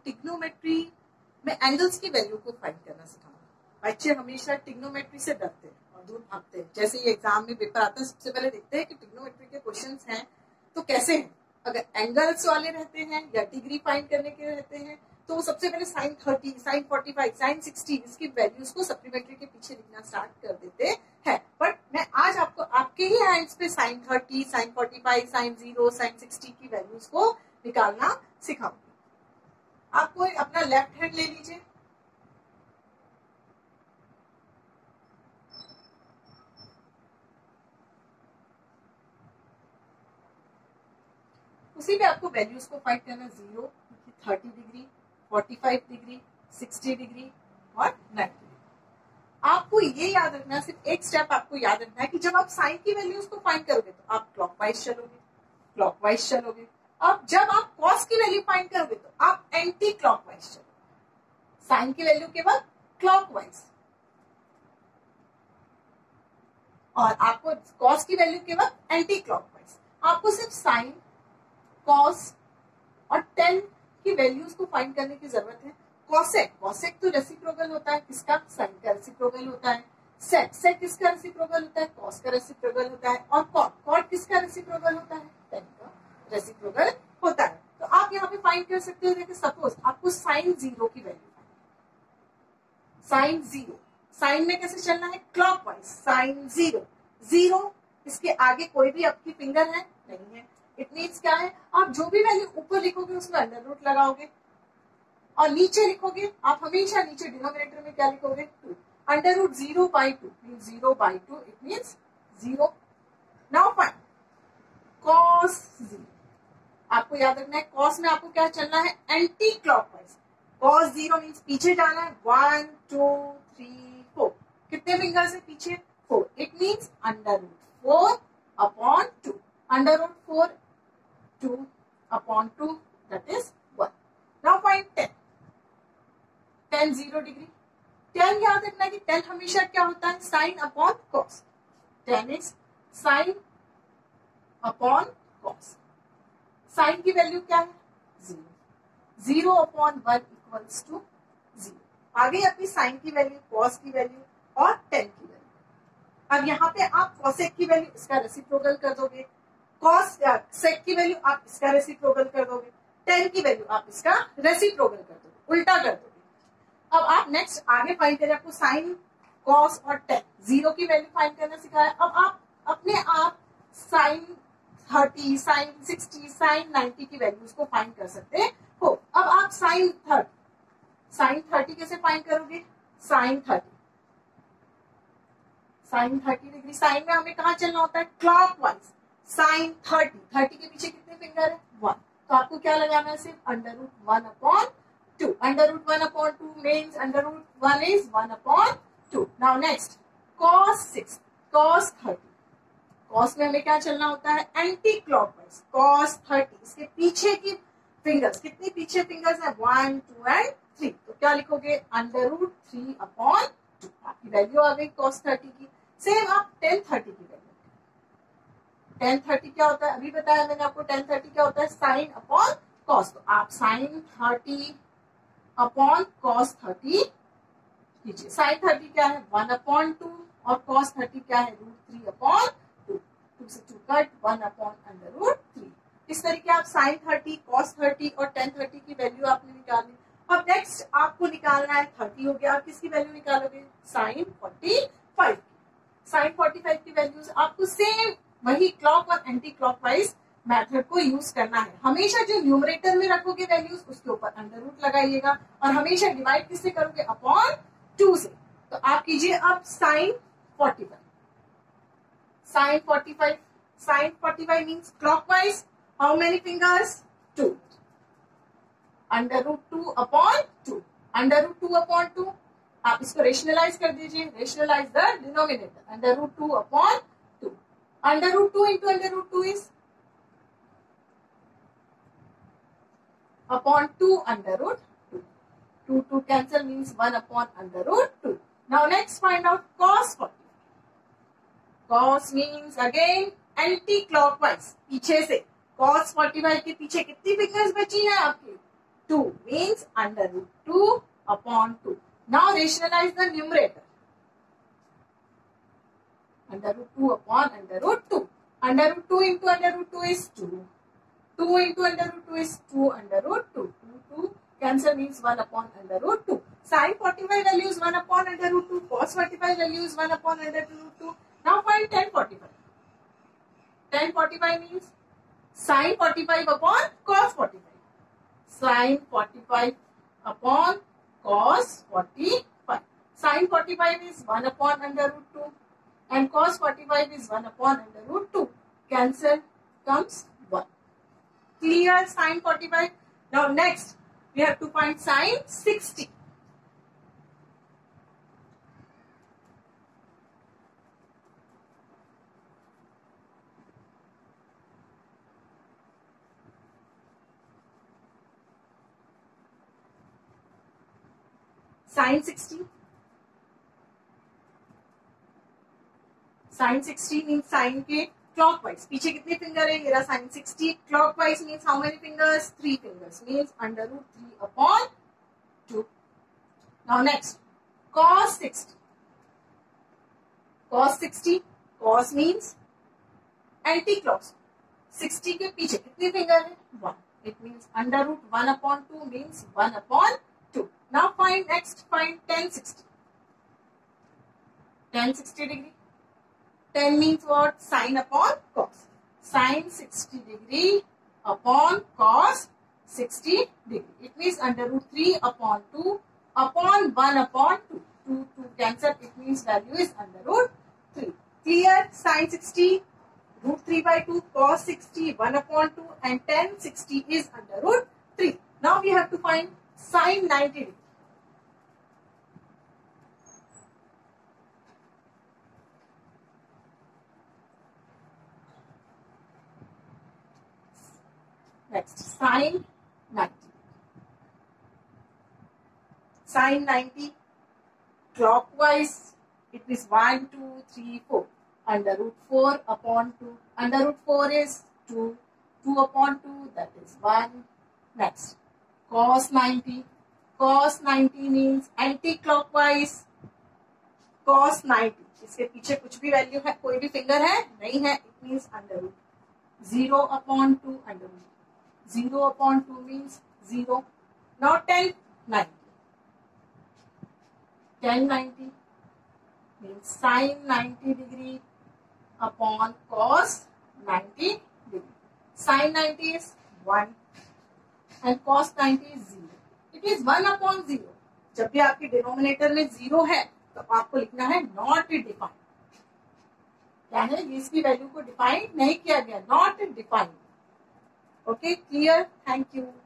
Trigonometry में angles की value को फाइंड करना सिखाऊंगा। बच्चे हमेशा टिग्नोमेट्री से डरते हैं और दूर भागते हैं। जैसे ये एग्जाम में पेपर आता है, सबसे पहले देखते हैं कि टिग्नोमेट्री के क्वेश्चंस हैं तो कैसे हैं। अगर एंगल्स वाले रहते हैं या डिग्री फाइंड करने के रहते हैं तो सबसे पहले sin 30, sin 45, sin 60 इसकी वैल्यूज को सप्लीमेंट्री के पीछे लिखना स्टार्ट कर देते हैं। बट मैं आज आपको आपके ही हैंड्स पे sin 30, sin 45, sin 0, sin 60 की वैल्यूज को निकालना सिखाऊंगी। आपको अपना लेफ्ट हैंड ले लीजिए, उसी पे आपको वैल्यूज को फाइंड करना 0, 30 डिग्री, 45 डिग्री, 60 डिग्री और 90 डिग्री। आपको ये याद रखना, सिर्फ एक स्टेप आपको याद रखना है कि जब आप साइन की वैल्यूज को फाइंड करोगे तो आप क्लॉकवाइज चलोगे। अब जब आप कॉस की वैल्यू फाइंड करोगे तो आप एंटी क्लॉकवाइज चलोगे। साइन की वैल्यू केवल क्लॉकवाइज और आपको कॉस की वैल्यू केवल एंटी क्लॉकवाइज। आपको सिर्फ साइन, कॉस और टेन की वैल्यूज को फाइंड करने की जरूरत है। कॉसेक तो रेसिप्रोकल होता है, किसका? साइन का रेसिप्रोकल होता है। सेक किसका रेसिप्रोकल होता है? कॉस का रेसिप्रोकल होता है। और कॉट किसका रेसिप्रोकल होता है? टेन का रेसिप्रोकल होता है। तो आप यहाँ पे फाइंड कर सकते हो। देखिए सपोज आपको साइन 0 की वैल्यू, साइन 0, साइन में कैसे चलना है? क्लॉकवाइज। साइन 0, इसके आगे कोई भी आपकी फिंगर है? नहीं है। इट मीन्स क्या है? आप जो भी वैल्यू ऊपर लिखोगे उसमें अंडर रूट लगाओगे और नीचे लिखोगे आप हमेशा नीचे डिनोमिनेटर में क्या लिखोगे? 2। Under root 0/2 means 0/2, it means 0। Now find cos 0। आपको याद रखना है कॉस में आपको क्या चलना है? Anti clockwise. कॉस 0 मीन्स पीछे जाना है। 1, 2, 3, 4। कितने फिंगर से पीछे? 4। It means under root 4/2। Under root 4 2/2 that is 1. Now find 10. 10 0 degree. 10 याद रखना है कि 10 हमेशा क्या होता है? Sine upon cos. 10 is sine upon cos. Sine की वैल्यू क्या है? 0। 0/1 इक्वल्स टू 0। आ गई अपनी साइन की वैल्यू, कॉस की वैल्यू और 10 की वैल्यू। अब यहाँ पे आप कॉसेक की वैल्यू इसका रेसिप्रोकल कर दोगे, कॉस सेक की वैल्यू आप इसका रेसिप्रोकल कर दोगे, 10 की वैल्यू आप इसका रेसिप्रोकल कर दोगे, उल्टा कर दोगे। अब आप नेक्स्ट आगे फाइंड करें। आपको साइन, कॉस और 10, 0 की वैल्यू फाइंड करना सिखाया। अब आप अपने आप साइन 30, साइन 60, साइन 90 की वैल्यूज को फाइंड कर सकते हो। अब आप साइन 30 कैसे फाइंड करोगे? Sign 30 degree. साइन में हमें कहाँ चलना होता है? क्लॉकवाइज। साइन 30 के पीछे कितने फिंगर है? 1। तो आपको क्या लगाना है? सिर्फ under root 1/2। Under root 1/2 means under root 1 is 1/2। Now next cos 6, cos 30। Cos में हमें क्या चलना होता है? Anti clockwise. कॉस 30 इसके पीछे की फिंगर्स, कितनी पीछे फिंगर्स है? 1, 2 एंड 3। तो क्या लिखोगे? Under root 3/2। आपकी वैल्यू आ गई कॉस 30 की। सेम आप टेन 30 की वैल्यू। टेन 30 क्या होता है? अभी बताया मैंने आपको। टेन 30 क्या होता है? Sine upon cos. तो आप साइन 30 अपॉन कॉस 30 कीजिए। साइन 30 क्या है? 1/2 और कॉस 30 क्या है? √3/2। 2 से 2 कट, 1/√3। इस तरीके आप साइन 30, कॉस 30 और टेन 30 की वैल्यू आपने निकाली। अब नेक्स्ट आपको निकालना है 30 हो गया। आप किसकी वैल्यू निकालोगे? साइन 45। साइन 45 की वैल्यूज आपको सेम वही क्लॉक और एंटी क्लॉकवाइज मेथड को यूज करना है। हमेशा जो न्यूमरेटर में रखोगे वैल्यूज उसके ऊपर अंडर रूट लगाइएगा और हमेशा डिवाइड किससे करोगे? अपॉन 2 से। तो आप कीजिए अब sine 45। Sine 45, sine 45 means clockwise. How many fingers? 2। Under root 2/2। Under root 2/2 आप इसको रेशनलाइज कर दीजिए। Rationalise the denominator. Under root 2/2। Under root 2 into under root 2 is upon 2 under root 2. 2 cancel means 1 upon under root 2. Now next find out cos 45. Cos means again anti clockwise, पीछे से। cos 45 के पीछे कितनी fingers बची हैं आपकी? 2 means under root 2 upon 2. Now rationalize the numerator. Under root 2 upon under root 2. Under root 2 into under root 2 is 2. 2 into under root 2 is 2 under root 2. 2 cancel means 1 upon under root 2. Sin 45 value is 1 upon under root 2. Cos 45 value is 1 upon under root 2. Now find tan 45. Tan 45 means sin 45 upon cos 45. Sin 45 upon cos 45. Sin 45 is 1 upon under root 2 and cos 45 is 1 upon under root 2. Cancel comes 1. Clear sin 45? Now next we have to find sin 60. Sin 60. Sin 60 means sin के clockwise. पीछे कितने finger है? ये रहा sin 60. Clockwise means how many fingers? 3 fingers. Means under root 3 upon 2. Now next, cos 60. Cos 60. Cos means anti-clockwise. 60 के पीछे कितने finger है? 1. It means under root 1 upon 2 means 1 upon 2. Now find next, find tan 60. Tan 60 degree. Tan means what? Sin upon cos. Sin 60 degree upon cos 60 degree. It means under root 3 upon 2 upon 1 upon 2. 2 cancel. It means value is under root 3. Clear? Sin 60 root 3 by 2, cos 60 1 upon 2 and tan 60 is under root 3. Now we have to find sin 90 degree. Next, sin 90. Sin 90 clockwise, it is 1, 2, 3, 4. Under root 4 upon 2. Under root 4 is 2. 2 upon 2, that is 1. Next, cos 90. Cos 90 means anti-clockwise. Cos 90. इसके पीछे कुछ भी value है, कोई भी finger है? नहीं है. It means under root 0 upon 2 under root. 0 upon 2 means 0. Now tan 90. Tan 90 means sin 90 degree upon cos 90 degree. Sin 90 is 1 and cos 90 is 0. It is 1 upon 0. जब भी आपके डिनोमिनेटर में 0 है तो आपको लिखना है नॉट डिफाइंड. क्या है? इसकी वैल्यू को डिफाइन नहीं किया गया, not defined. Okay, clear? Thank you.